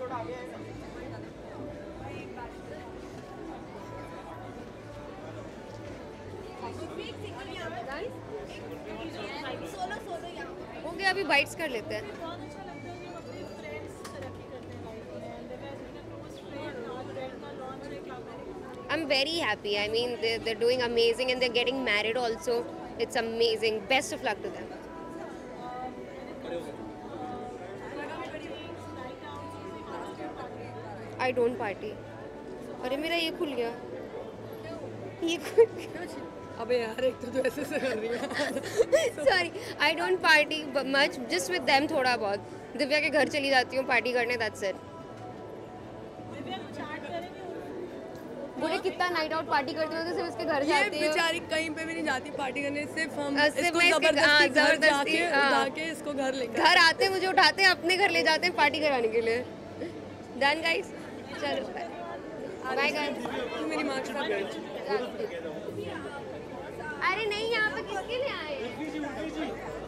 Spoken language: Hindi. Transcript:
हो गया, अभी बाइट्स कर लेते हैं। I'm very happy. I mean, they're doing amazing and they're getting married also. It's amazing. Best of luck to them. I don't party. अरे मेरा ये खुल गया। ये खुल गया। अबे यार, एक तो ऐसे से कर रही है। Sorry, I don't party much. Just with them थोड़ा बहुत। दिव्या के घर चली जाती हूँ पार्टी करने, that's it. बोले कितना नाइट आउट पार्टी करती हो तो सिर्फ इसके घर जाती है। ये बेचारी कहीं पे भी नहीं जाती पार्टी करने, सिर्फ हम सिर्फ इसको मैं जबरदस्ती घर जाके हाँ। उठा के इसको घर लेकर घर आते हैं, मुझे उठाते हैं, अपने घर ले जाते हैं पार्टी कराने के लिए। डन गाइस, चलो बाय गाइस। तू मेरी माँ के साथ बैठ। अरे नहीं, यहाँ पे किसके लिए आए हैं?